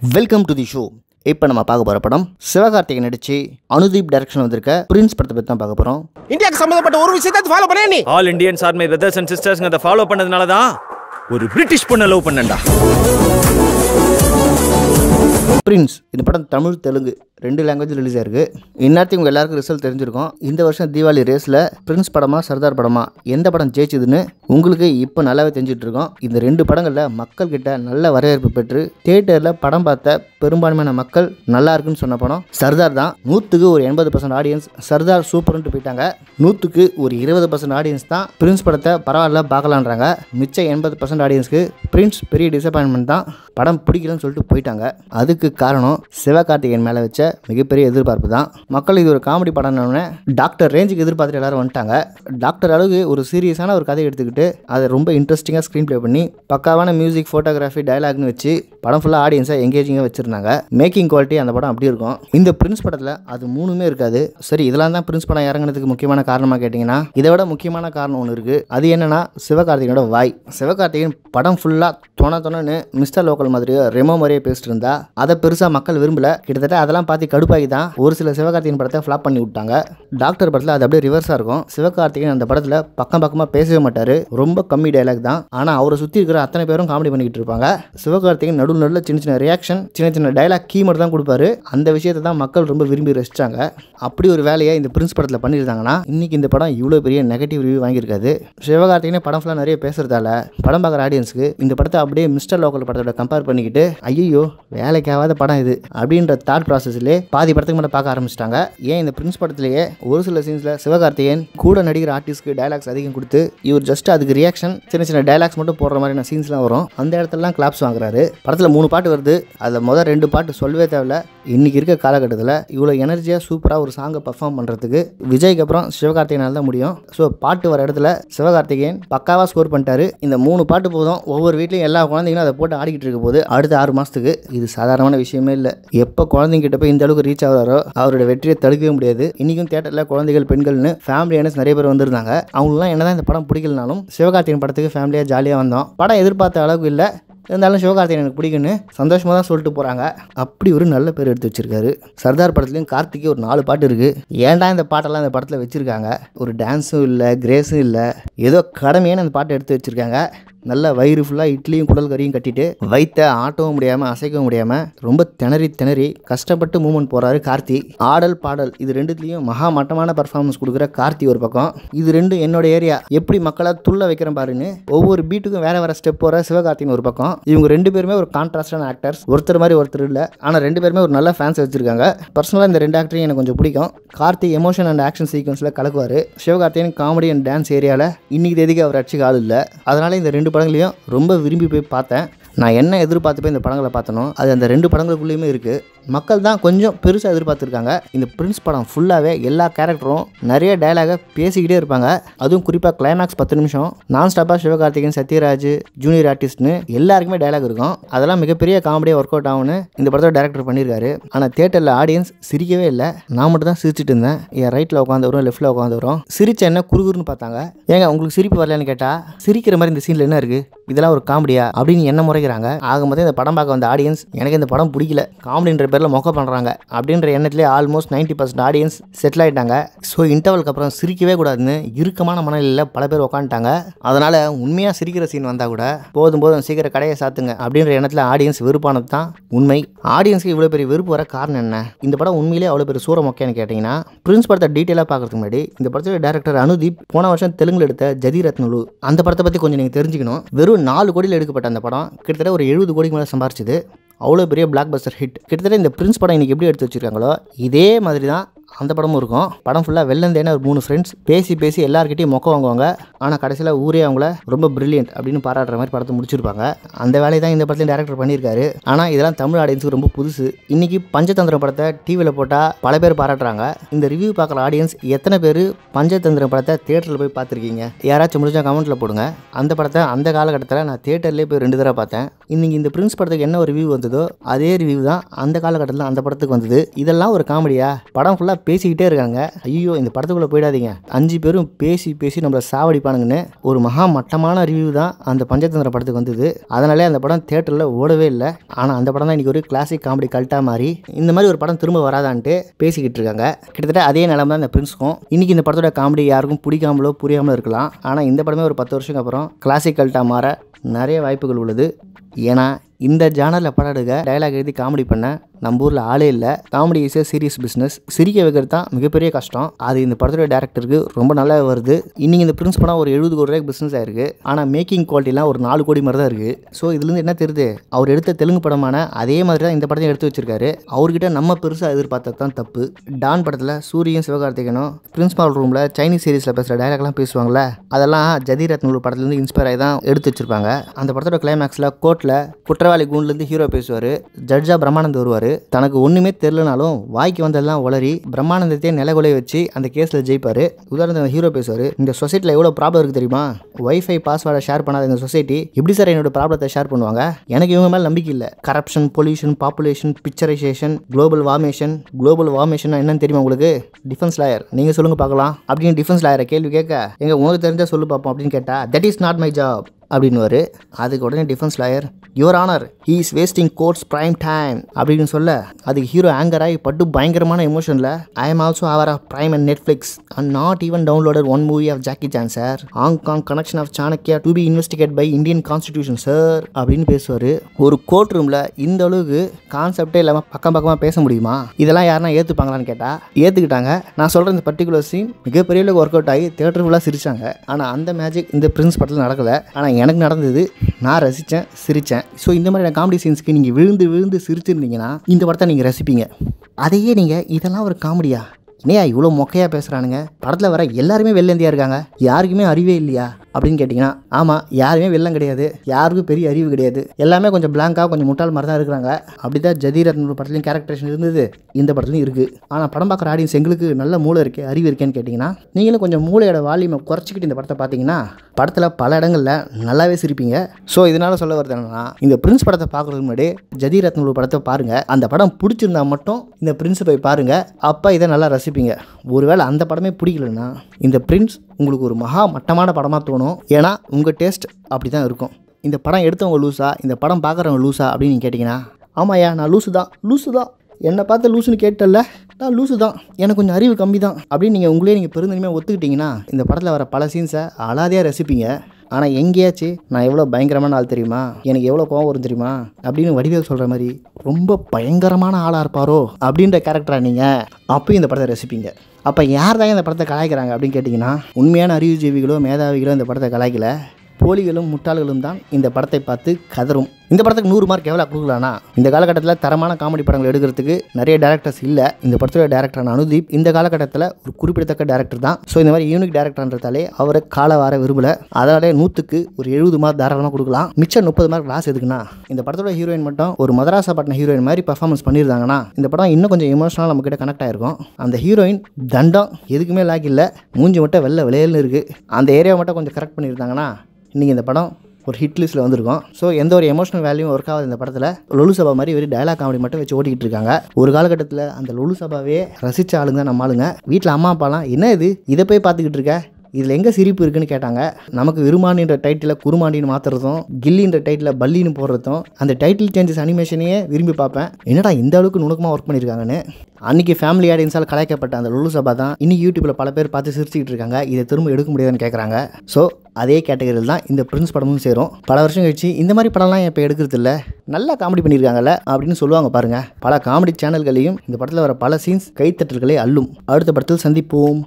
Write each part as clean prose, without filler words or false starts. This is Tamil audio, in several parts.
Welcome to the show. இப்போ நம்ம பார்க்க போகிற படம் சிவகார்த்திகேயன் நடிச்சு அனுதீப் டைரக்ஷன் வந்திருக்க பிரின்ஸ் படத்தை பற்றி தான் பார்க்க போகிறோம். இந்தியாக்கு சம்பந்தப்பட்ட ஒரு விஷயத்தை ஃபாலோ பண்ணே நீ. All Indians are my brothers and sisters அதை ஃபாலோ பண்ணதுனால தான் ஒரு பிரிட்டிஷ் பொண்ணை லவ் பண்ணேன்டா. பிரின்ஸ் இந்த படம் தமிழ் தெலுங்கு 2 லாங்குவேஜ் ரிலீஸ் ஆயிருக்கு. இந்நேரத்துக்கு உங்கள் எல்லாருக்கும் ரிசல்ட் தெரிஞ்சிருக்கும். இந்த வருஷம் தீபாவளி ரேஸில் பிரின்ஸ் படமா சர்தார் படமா எந்த படம் ஜெயிச்சதுன்னு உங்களுக்கு இப்போ நல்லாவே தெரிஞ்சுட்டு இருக்கோம். இந்த 2 படங்களில் மக்கள்கிட்ட நல்ல வரவேற்பு பெற்று தியேட்டரில் படம் பார்த்த பெரும்பான்மையான மக்கள் நல்லா இருக்குன்னு சொன்ன படம் சர்தார் தான். 100க்கு ஒரு 80% ஆடியன்ஸ் சர்தார் சூப்பர்ன்ட்டு போயிட்டாங்க. 100க்கு ஒரு 20% ஆடியன்ஸ் தான் பிரின்ஸ் படத்தை பரவாயில்ல பார்க்கலான்றாங்க. மிச்சம் 80% ஆடியன்ஸ்க்கு பிரின்ஸ் பெரிய டிசப்பாயின்மெண்ட் தான், படம் பிடிக்கலன்னு சொல்லிட்டு போயிட்டாங்க. அதுக்கு காரணம் சிவகார்த்திகேயன் மேலே வச்ச மிகப்பெரிய எதிர்பார்ப்பு தான். மக்கள் இது ஒரு காமெடி படம்னு டாக்டர் ரேஞ்சுக்கு எதிர்பார்த்துட்டு எல்லாரும் வந்துட்டாங்க. டாக்டர் அளவுக்கு ஒரு சீரியஸான ஒரு கதையை எடுத்துக்கிட்டு அதை ரொம்ப இன்ட்ரெஸ்டிங்காக ஸ்க்ரீன் ப்ளே பண்ணி பக்காவான மியூசிக், ஃபோட்டோகிராஃபி, டயலாக்னு வச்சு படம் ஃபுல்லாக ஆடியன்ஸை எங்கேஜிங்காக வச்சுருந்தாங்க. மேக்கிங் குவாலிட்டி அந்த படம் அப்படி இருக்கும். இந்த பிரின்ஸ் படத்தில் அது 3மே இருக்காது. சரி, இதெல்லாம் தான் பிரின்ஸ் படம் இறங்கினதுக்கு முக்கியமான காரணமாக கேட்டிங்கன்னா, இதை விட முக்கியமான காரணம் ஒன்று இருக்குது. அது என்னன்னா சிவகார்த்திகேயனோட வாய். சிவகார்த்திகேயன் படம் ஃபுல்லாக தொணன்னு மிஸ்டர் லோக்கல் மாதிரியோ ரெமோ மாதிரியே பேசிட்டு இருந்தா அதை பெருசாக மக்கள் விரும்பல. கிட்டத்தட்ட அதெல்லாம் பார்த்து கடுப்பாகி தான் ஒரு சில சிவகார்த்திகேயன் படத்தை ஃப்ளாப் பண்ணி விட்டாங்க. டாக்டர் படத்தில் அது அப்படியே ரிவர்ஸாக இருக்கும். சிவகார்த்திகேயன் அந்த படத்தில் பக்கமாக பேசவே மாட்டார். ரொம்ப கம்மி டைலாக் தான். ஆனால் அவரை சுற்றி இருக்கிற அத்தனை பேரும் காமெடி பண்ணிக்கிட்டு இருப்பாங்க. சிவகார்த்திகேயன் நடுவில் சின்ன ரியாக்ஷன், சின்ன டைலாக் கீ மட்டும் தான் கொடுப்பாரு. அந்த விஷயத்தை தான் மக்கள் ரொம்ப விரும்பி ரசிச்சாங்க. அப்படி ஒரு வேலையை இந்த பிரின்ஸ் படத்தில் பண்ணியிருந்தாங்கன்னா இன்னைக்கு இந்த படம் இவ்வளோ பெரிய நெகட்டிவ் ரிவ்யூ வாங்கியிருக்காது. சிவகார்த்திகேயன் படம் ஃபுல்லாக நிறைய பேசுறதால படம் பார்க்குற ஆடியன்ஸுக்கு இந்த படத்தை அப்படியே மிஸ்டர் லோக்கல் படத்தோட கம்பேர் பண்ணிக்கிட்டு ஐயோ வேலைக்காகாத படம் இது அப்படின்ற தாட் ப்ராசஸ்லேயே பாதி படத்துக்கு மட்டும் பார்க்க ஆரம்பிச்சிட்டாங்க. ஏன் இந்த பிரின்ஸ் படத்திலேயே ஒரு சில சீன்ஸில் சிவகார்த்திகேயன் கூட நடிக்கிற ஆர்டிஸ்ட்க்கு டைலாக்ஸ் அதிகம் கொடுத்து இவர் ஜஸ்ட் அதுக்கு ரியாக்ஷன் சின்ன டைலாக்ஸ் மட்டும் போடுற மாதிரியான சீன்ஸ்லாம் வரும். அந்த இடத்துலலாம் கிளாப்ஸ் வாங்குறாரு. படத்தில் 3 பாட்டு வருது. அதில் முதல் 2 பாட்டு சொல்லவே தேவையில்ல. இன்னைக்கு இருக்க காலகட்டத்தில் இவ்வளோ எனர்ஜியாக சூப்பராக ஒரு சாங்கை பர்ஃபார்ம் பண்ணுறதுக்கு விஜய்க்கு அப்புறம் சிவகார்த்திகேயனால் தான் முடியும். ஸோ பாட்டு வர இடத்துல சிவகார்த்திகேயன் பக்காவாக ஸ்கோர் பண்ணிட்டாரு. இந்த 3 பாட்டு போதும் ஒவ்வொரு வீட்லையும் எல்லா குழந்தைங்களும் அதை போட்டு ஆடிக்கிட்டு இருக்க போது அடுத்த 6 மாதத்துக்கு. இது சாதாரணமான விஷயமே இல்லை. எப்போ குழந்தைங்கிட்ட போய் இந்த அளவுக்கு ரீச் ஆகிறாரோ அவரோட வெற்றியை தடுக்கவே முடியாது. இன்றைக்கும் தியேட்டரில் குழந்தைகள், பெண்கள்னு ஃபேமிலியானஸ் நிறைய பேர் வந்திருந்தாங்க. அவங்களுக்குலாம் என்னதான் இந்த படம் பிடிக்கலனாலும் சிவகார்த்திகேயன் படத்துக்கு ஃபேமிலியாக ஜாலியாக வந்தோம். படம் எதிர்பார்த்த அளவுக்கு இல்லை, இருந்தாலும் சிவகார்த்திகேயன் எனக்கு பிடிக்குன்னு சந்தோஷமாக தான் சொல்லிட்டு போகிறாங்க. அப்படி ஒரு நல்ல பேர் எடுத்து வச்சிருக்காரு. சர்தார் படத்துலையும் கார்த்திகே ஒரு 4 பாட்டு இருக்குது. ஏன்டா இந்த பாட்டெல்லாம் இந்த படத்தில் வச்சுருக்காங்க? ஒரு டான்ஸும் இல்லை, கிரேஸும் இல்லை, ஏதோ கடமையான அந்த பாட்டை எடுத்து வச்சுருக்காங்க. நல்ல வயிறு ஃபுல்லாக இட்லியும் குடல் கறியும் கட்டிட்டு வைத்த ஆட்டவும் முடியாமல் அசைக்கவும் முடியாமல் ரொம்ப திணறி கஷ்டப்பட்டு மூவ்மெண்ட் போகிறாரு கார்த்தி. ஆடல் பாடல் இது 2த்துலேயும் மகா மட்டமான பர்ஃபார்மன்ஸ் கொடுக்குற கார்த்தி ஒரு பக்கம். இது 2 என்னோட ஏரியா, எப்படி மக்களை துள்ள வைக்கிறேன் பாருன்னு ஒவ்வொரு பீட்டுக்கும் வேற ஸ்டெப் போகிற சிவகார்த்திகேயன் ஒரு பக்கம். இவங்க 2 பேருமே ஒரு கான்ட்ராஸ்டான ஆக்டர்ஸ். ஒருத்தர் மாதிரி ஒருத்தர் இல்லை, ஆனால் 2 பேருமே ஒரு நல்ல ஃபேன்ஸ் வச்சிருக்காங்க. பர்சனலாக இந்த 2 ஆக்டரையும் எனக்கு கொஞ்சம் பிடிக்கும். கார்த்தி எமோஷன் அண்ட் ஆக்ஷன் சீக்வன்ஸில் கலக்குவார். சிவகார்த்திகேயன் காமெடி அண்ட் டான்ஸ் ஏரியாவில் இன்னைக்கு தேதிக்கு அவர் அடிச்சுக்க ஆள் இல்லை. அதனால் இந்த 2 படங்களையும் ரொம்ப விரும்பி போய் பார்த்தேன். நான் என்ன எதிர்பார்த்து போய் இந்த படங்களை பார்த்தனோ அது அந்த 2 படங்களுக்குள்ளேயுமே இருக்குது. மக்கள் தான் கொஞ்சம் பெருசாக எதிர்பார்த்துருக்காங்க. இந்த பிரின்ஸ் படம் ஃபுல்லாகவே எல்லா கேரக்டரும் நிறைய டைலாகை பேசிக்கிட்டே இருப்பாங்க. அதுவும் குறிப்பாக கிளைமேக்ஸ் 10 நிமிஷம் நான் ஸ்டாப்பாக சிவகார்த்திகேயன், சத்யராஜ், ஜூனியர் ஆர்டிஸ்ட்னு எல்லாருக்குமே டைலாக் இருக்கும். அதெல்லாம் மிகப்பெரிய காமெடியாக ஒர்க் அவுட் ஆகும்னு இந்த படத்தோட டேரக்டர் பண்ணியிருக்காரு. ஆனால் தியேட்டரில் ஆடியன்ஸ் சிரிக்கவே இல்லை. நான் மட்டும் தான் சிரிச்சிட்டு இருந்தேன். என் ரைட்டில் உட்காந்து லெஃப்ட்டில் உட்காந்து வரும். சிரிச்ச என்ன குறுகுறுன்னு பார்த்தாங்க. ஏங்க உங்களுக்கு சிரிப்பு வரலன்னு கேட்டால் சிரிக்கிற மாதிரி இந்த சீனில் என்ன இருக்குது, இதெல்லாம் ஒரு காமெடியா அப்படின்னு என்ன முறைக்கிறாங்க. ஆகும்போது இந்த படம் பார்க்க வந்த ஆடியன்ஸ் எனக்கு இந்த படம் பிடிக்கல, காமெடின்ற பேரில் மொக்க பண்ணுறாங்க அப்படின்ற எண்ணத்திலே ஆல்மோஸ்ட் 90% ஆடியன்ஸ் செட்டில் ஆகிட்டாங்க. ஸோ இன்டர்வலுக்கு அப்புறம் சிரிக்கவே கூடாதுன்னு இறுக்கமான மனநிலையில் பல பேர் உட்காந்துட்டாங்க. அதனால் உண்மையாக சிரிக்கிற சீன் வந்தால் கூட போதும் சீக்கிரம் கடையை சாத்துங்க அப்படின்ற எண்ணத்தில் ஆடியன்ஸ் வெறுப்பானது தான் உண்மை. ஆடியன்ஸ்க்கு இவ்வளோ பெரிய வெறுப்பு வர காரணம் என்ன? இந்த படம் உண்மையிலே அவ்வளோ பெரிய சூற மொக்கைன்னு கேட்டிங்கன்னா, பிரின்ஸ் படத்தை டீட்டெயிலாக பார்க்கறதுக்கு முன்னாடி இந்த படத்தோட டேரக்டர் அனுதீப் போன வருஷம் தெலுங்குல எடுத்த ஜதிரத்னுலு அந்த படத்தை பற்றி கொஞ்சம் நீங்கள் தெரிஞ்சுக்கணும். வெறும் 4 கோடியில் எடுக்கப்பட்ட அந்த படம் கிட்டத்தட்ட ஒரு 70 கோடிக்கு மேலே சம்பாரிச்சது. அவ்வளோ பெரிய பிளாக் பஸ்டர் ஹிட். கிட்டத்தட்ட இந்த பிரின்ஸ் படம் இன்றைக்கி எப்படி எடுத்து வச்சுருக்காங்களோ இதே மாதிரி தான் அந்த படமும் இருக்கும். படம் ஃபுல்லாக வெள்ளந்தேன ஒரு 3 ஃப்ரெண்ட்ஸ் பேசி எல்லாருக்கிட்டையும் மொக்க வாங்குவாங்க. ஆனால் கடைசியில் ஊரே அவங்கள ரொம்ப பிரில்லியன்ட் அப்படின்னு பாராட்டுற மாதிரி படத்தை முடிச்சிருப்பாங்க. அந்த வேலையை தான் இந்த படத்தில் டேரக்டர் பண்ணியிருக்காரு. ஆனால் இதெல்லாம் தமிழ் ஆடியன்ஸுக்கு ரொம்ப புதுசு. இன்றைக்கி பஞ்சதந்திரம் படத்தை டிவியில் போட்டால் பல பேர் பாராட்டுறாங்க. இந்த ரிவ்யூ பார்க்குற ஆடியன்ஸ் எத்தனை பேர் பஞ்சதந்திரம் படத்தை தியேட்டரில் போய் பார்த்துருக்கீங்க? யாராச்சும் முடிஞ்சால் கமெண்ட்டில் போடுங்க. அந்த படத்தை அந்த காலகட்டத்தில் நான் தியேட்டர்லேயே போய் 2 தடவை பார்த்தேன். இன்றைக்கி இந்த பிரின்ஸ் படத்துக்கு என்ன ஒரு ரிவ்யூ வந்ததோ அதே ரிவ்யூ தான் அந்த காலகட்டத்தில் அந்த படத்துக்கு வந்தது. இதெல்லாம் ஒரு காமெடியா? படம் ஃபுல்லாக பேசிக்கிட்டே இருக்காங்க. ஐயோ இந்த படத்துக்குள்ளே போயிடாதீங்க, 5 பேரும் பேசி பேசி நம்மளை சாவடிப்பானுங்கன்னு ஒரு மகா மட்டமான ரிவ்யூ தான் அந்த பஞ்சதந்திர படத்துக்கு வந்தது. அதனாலே அந்த படம் தியேட்டரில் ஓடவே இல்லை. ஆனால் அந்த படம் தான் இன்றைக்கி ஒரு கிளாசிக் காமெடி கல்ட்டாக மாறி இந்த மாதிரி ஒரு படம் திரும்ப வராதான்ட்டு பேசிக்கிட்டு இருக்காங்க. கிட்டத்தட்ட அதே நிலைமை தான் இந்த பிரின்ஸ்க்கும். இன்றைக்கி இந்த படத்தோட காமெடி யாருக்கும் பிடிக்காமலோ புரியாமலோ இருக்கலாம். ஆனால் இந்த படமே ஒரு 10 வருஷத்துக்கு அப்புறம் கிளாசிக் கல்ட்டாக மாற நிறைய வாய்ப்புகள் உள்ளது. ஏன்னா இந்த ஜானரில் படம் எடுக்க டயலாக் எழுதி காமெடி பண்ண நம்ம ஊரில் ஆளே இல்லை. Comedy is serious business. சிரிக்க வைக்கிறது தான் மிகப்பெரிய கஷ்டம். அது இந்த படத்தோட டேரக்டருக்கு ரொம்ப நல்லா வருது. இன்னைக்கு இந்த பிரின்ஸ் படம் ஒரு 70 கோடி ரூபாய்க்கு பிஸ்னஸ் ஆயிருக்கு. ஆனால் மேக்கிங் குவாலிட்டிலாம் ஒரு 4 கோடி மாதிரி தான் இருக்குது. ஸோ இதுலேருந்து என்ன தெரியுது, அவர் எடுத்த தெலுங்கு படமான அதே மாதிரி தான் இந்த படத்தையும் எடுத்து வச்சிருக்காரு. அவர்கிட்ட நம்ம பெருசாக எதிர்பார்த்தது தான் தப்பு. டான் படத்தில் சூரியன் சிவகார்த்திகனும் பிரின்ஸ்பால் ரூமில் சைனீஸ் சீரீஸில் பேசுகிற டயலாக்லாம் பேசுவாங்கள்ல, அதெல்லாம் ஜதிரத்னூர் படத்துலேருந்து இன்ஸ்பயர் ஆகி தான் எடுத்து வச்சிருப்பாங்க. அந்த படத்தோட கிளைமேக்ஸில் கோர்ட்டில் குற்றவாளி கூண்லேருந்து ஹீரோ பேசுவார். ஜட்ஜா பிரம்மானந்த் வருவார். தனக்கு ஒன்றுமே தெரிலனாலும் வாய்க்கு வந்ததெல்லாம் உளறி பிரம்மானந்தத்தையே நிலகுலைய வச்சு அந்த கேஸில் ஜெயிப்பார். உதாரணத்துக்கு ஹீரோ பேசுவார், இந்த சொசைட்டியில் எவ்வளோ ப்ராப்ளம் இருக்குது தெரியுமா, வைஃபை பாஸ்வேர்டை ஷேர் பண்ணாத இந்த சொசைட்டி எப்படி சார் என்னோட ப்ராப்ளத்தை ஷேர் பண்ணுவாங்க, எனக்கு இவங்க மேலே நம்பிக்கை இல்லை. Corruption, pollution, population, pixerisation, global warmation என்னன்னு தெரியுமா உங்களுக்கு, டிஃபென்ஸ் லாயர் நீங்கள் சொல்லுங்கள் பார்க்கலாம் அப்படின்னு டிஃபென்ஸ் லாயரை கேள்வி கேட்க, எங்க உங்களுக்கு தெரிஞ்சால் சொல்லு பார்ப்போம் அப்படின்னு கேட்டால், that is not my job அப்படின்னுவார். அதுக்கு உடனே defence lawyer, your honour he is wasting courts prime time அப்படின்னு சொல்ல, அதுக்கு ஹீரோ ஆங்கர் ஆகி பட்டு பயங்கரமான எமோஷனில், ஐ எம் ஆல்சோ அவர் of Prime and Netflix and not even downloaded one movie of Jackie Chan sir, Hong Kong connection of Chanakya to be investigate by Indian constitution sir அப்படின்னு பேசுவார். ஒரு கோர்ட் ரூமில் இந்த அளவுக்கு கான்செப்டே இல்லாமல் பக்கமாக பேச முடியுமா? இதெல்லாம் யாருன்னா ஏற்றுப்பாங்களான்னு கேட்டால் ஏற்றுக்கிட்டாங்க. நான் சொல்கிற இந்த பர்டிகுலர் சீன் மிகப்பெரிய அளவுக்கு ஒர்க் அவுட் ஆகி தியேட்டர் ஃபுல்லாக சிரிச்சாங்க. ஆனால் அந்த மேஜிக் இந்த பிரின்ஸ் படத்தில் நடக்கலை. ஆனால் எனக்கு நடந்தது, நான் ரசித்தேன், சிரித்தேன். ஸோ இந்த மாதிரி காமெடி சீன்ஸ்க்கு நீங்கள் விழுந்து சிரிச்சிருந்தீங்கன்னா இந்த படத்தை நீங்கள் ரசிப்பீங்க. அதையே நீங்கள் இதெல்லாம் ஒரு காமெடியா, என்னையா இவ்வளோ மொக்கையாக பேசுகிறானுங்க, படத்தில் வர எல்லாருமே வெள்ளந்தியாக இருக்காங்க, யாருக்குமே அறிவே இல்லையா அப்படின்னு கேட்டிங்கன்னா, ஆமாம் யாருமே வெள்ளம் கிடையாது, யாருக்கும் பெரிய அறிவு கிடையாது, எல்லாமே கொஞ்சம் பிளாங்காக கொஞ்சம் முட்டாள் மாதிரி தான் இருக்கிறாங்க. அப்படி தான் ஜதிரத்னூர் படத்துலையும் கேரக்டரேஷன் இருந்தது, இந்த படத்துலையும் இருக்குது. ஆனால் படம் பார்க்குற ஆடியன்ஸ் எங்களுக்கு நல்ல மூளை இருக்குது, அறிவு இருக்கேன்னு கேட்டிங்கன்னா, நீங்களும் கொஞ்சம் மூளையோட வால்யூமை குறைச்சிக்கிட்டு இந்த படத்தை பார்த்தீங்கன்னா படத்தில் பல இடங்களில் நல்லாவே சிரிப்பீங்க. ஸோ இதனால் சொல்ல வருது என்னன்னா, இந்த பிரின்ஸ் படத்தை பார்க்குறதுக்கு முன்னாடி ஜதிரத்னூர் படத்தை பாருங்கள். அந்த படம் பிடிச்சிருந்தா மட்டும் இந்த பிரின்ஸை போய் பாருங்கள், அப்போ இதை நல்லா ரசிப்பீங்க. ஒருவேளை அந்த படமே பிடிக்கலன்னா இந்த பிரின்ஸ் உங்களுக்கு ஒரு மகா மட்டமான படமாக தோணும். ஏன்னா உங்கள் டேஸ்ட் அப்படி தான் இருக்கும். இந்த படம் எடுத்தவங்க லூஸா, இந்த படம் பார்க்குறவங்க லூஸா அப்படின்னு நீங்கள் கேட்டிங்கன்னா, ஆமாய்யா நான் லூஸு தான், என்னை பார்த்து லூஸுன்னு கேட்டல, நான் லூஸு தான், எனக்கு கொஞ்சம் அறிவு கம்மி தான் அப்படின்னு நீங்கள் பெருந்தன்மையாக ஒத்துக்கிட்டிங்கன்னா இந்த படத்தில் வர பல சீன்ஸை அலாதியாக ரசிப்பீங்க. ஆனால் எங்கேயாச்சு நான் எவ்வளோ பயங்கரமான ஆள் தெரியுமா, எனக்கு எவ்வளோ கோவம் வரும் தெரியுமா அப்படின்னு வடிவேல் சொல்கிற மாதிரி ரொம்ப பயங்கரமான ஆளாக இருப்பாரோ அப்படின்ற கேரக்டராக நீங்கள் அப்பயும் இந்த படத்தை ரசிப்பீங்க. அப்போ யார் தான் இந்த படத்தை கலாய்க்கிறாங்க அப்படின்னு கேட்டிங்கன்னா, உண்மையான அறிவுஜீவிகளோ மேதாவிகளோ இந்த படத்தை கலாய்க்கல, போலிகளும் முட்டாள்களும் தான் இந்த படத்தை பார்த்து கதரும். இந்த படத்துக்கு 100 மார்க் எவ்வளோ கொடுக்கலான்னா, இந்த காலகட்டத்தில் தரமான காமெடி படங்கள் எடுக்கிறதுக்கு நிறைய டேரக்டர்ஸ் இல்லை. இந்த படத்தோட டேரக்டரான அனுதீப் இந்த காலகட்டத்தில் ஒரு குறிப்பிடத்தக்க டேரக்டர் தான். ஸோ இந்த மாதிரி யூனிக் டேரக்டர்ன்றதாலே அவரை கால வார விரும்பல. அதனாலே 100க்கு ஒரு 70 மார்க் தாராளமாக கொடுக்கலாம். மிச்சம் 30 மார்க் லாஸ் எதுக்குன்னா, இந்த படத்தோட ஹீரோயின் மட்டும் ஒரு மதராசப்பட்டின ஹீரோயின் மாதிரி பர்ஃபார்மன்ஸ் பண்ணியிருந்தாங்கன்னா இந்த படம் இன்னும் கொஞ்சம் எமோஷனலாக நம்மக்கிட்ட கனெக்ட் ஆகிருக்கும். அந்த ஹீரோயின் தண்டம் எதுக்குமே லாக் இல்லை, மூஞ்சி மட்டும் விளையல்னு இருக்குது. அந்த ஏரியாவை மட்டும் கொஞ்சம் கரெக்ட் பண்ணியிருந்தாங்கன்னா இன்றைக்கி இந்த படம் ஒரு ஹிட் லிஸ்ட்டில் வந்திருக்கும். ஸோ எந்த ஒரு எமோஷனல் வேல்யூவும் ஒர்க் ஆகுது இந்த படத்தில். லொலு சபா மாதிரி ஒரு டயலாக் காமெடி மட்டும் வச்சு ஓட்டிக்கிட்டு இருக்காங்க. ஒரு காலகட்டத்தில் அந்த லொலு சபாவே ரசித்த ஆளுங்க நம்ம ஆளுங்க. வீட்டில் அம்மா அப்பாலாம் என்ன இதை போய் பார்த்துக்கிட்டு இருக்க, இதில் எங்கே சிரிப்பு இருக்குன்னு கேட்டாங்க. நமக்கு விருமானின்ற டைட்டில் குருமாண்டின்னு மாற்றுறதும், கில்லின்ற டைட்டில் பல்லின்னு போடுறதும், அந்த டைட்டில் சேஞ்சஸ் அனிமேஷனையே விரும்பி பார்ப்பேன். என்னடா இந்த அளவுக்கு நுணுக்கமாக ஒர்க் பண்ணியிருக்காங்கன்னு. அன்றைக்கி ஃபேமிலி ஆடியன்ஸால் கலாய்க்கப்பட்ட அந்த லொலு சபா தான் இன்றைக்கி யூடியூப்பில் பல பேர் பார்த்து சிரிச்சுக்கிட்டு இருக்காங்க. இதை திரும்ப எடுக்க முடியாதுன்னு கேட்குறாங்க. ஸோ அதே கேட்டகரியில் தான் இந்த பிரின்ஸ் படமும் சேரும். பல வருஷம் கழிச்சு இந்த மாதிரி படம்லாம் இப்போ எடுக்கிறது இல்லை, நல்லா காமெடி பண்ணியிருக்காங்கல்ல அப்படின்னு சொல்லுவாங்க பாருங்கள். பல காமெடி சேனல்களையும் இந்த படத்தில் வர பல சீன்ஸ் கைத்தட்டல்களை அள்ளும். அடுத்த படத்தில் சந்திப்போம்.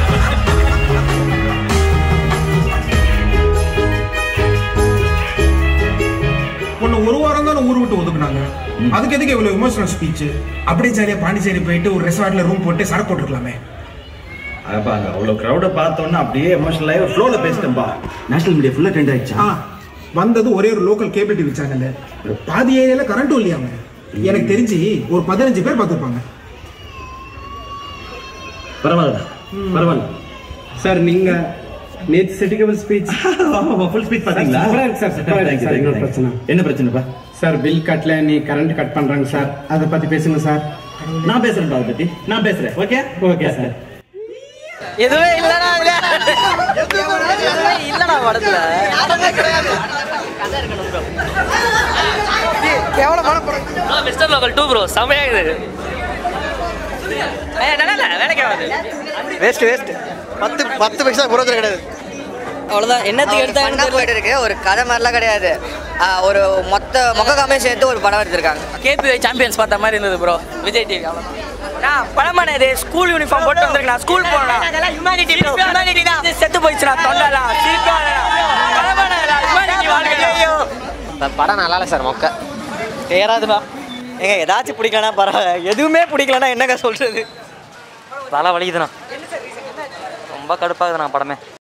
ஒரு வாரம் தான் ஊர் விட்டு ஒதுக்குனாங்க, அதுக்கு எதுக்கு இவ்வளவு எமோஷனல் ஸ்பீச்? அப்படியே ஜாலியா பாண்டிச்சேரி போயிட்டு ஒரு ரெசார்ட்ல ரூம் போட்டு சரக்கு போட்டுருக்கலாமே. அப்பாங்க அவ்வளவு கிரௌட பார்த்தோன்னா அப்படியே எமோஷனல் ஆகி ஃப்ளோல பேசிட்டேன்பா. நேஷனல் மீடியா ஃபுல்லா ட்ரெண்ட் ஆயிடுச்சா? வந்தது ஒரே ஒரு லோக்கல் கேபிள் டிவி சேனல், பாதி ஏரியால கரண்ட்டும் இல்லையாங்க. எனக்கு தெரிஞ்சு ஒரு 15 பேர் பார்த்துருப்பாங்க. பரவாயில்ல சார். நீங்க நேத்து செட்டிகபிள் ஸ்பீச் ஃபுல் ஸ்பீச் பாத்தீங்களா? சார் என்ன பிரச்சனைப்பா? சார் பில் கட்டல, நீ கரண்ட் கட் பண்றாங்க சார், அதை பத்தி பேசுங்க சார். நான் பேசுறேன் அதை பத்தி, நான் பேசுறேன். Okay okay sir. எதுவே இல்லடா இல்லடா படத்துல மிஸ்டர் லோக்கல் 2 ப்ரோ செமையா இது. வேலைக்கு ஆகாது, வேஸ்ட் 10 பைசா புரோஜனம் கிடையாது. அவ்வளோதான். என்னத்துக்கு எடுத்தாங்க போயிட்டு இருக்கு. ஒரு கதை மாதிரிலாம் கிடையாது. ஒரு மொக்க காமே சேர்த்து ஒரு படம் எடுத்திருக்காங்க. கேபிஐ சாம்பியன்ஸ் பார்த்த மாதிரி இருந்தது ப்ரோ, விஜய் டிவி. அவ்வளோதான் படமான இது. ஸ்கூல் யூனிஃபார்ம் போட்டு வந்திருக்கேன், ஸ்கூல் போனேன். ஹியூமனிட்டி தான் செத்து போயிடுச்சுனா தொண்டலாம் படம் நல்லா இல்லை சார், மொக்க தேராதுண்ணா. ஏங்க ஏதாச்சும் பிடிக்கலனா பரவாயில்ல, எதுவுமே பிடிக்கலனா என்னங்க சொல்றது? தலை வலிக்குதுண்ணா, ரொம்ப கடுப்பாகுதுண்ணா படமே.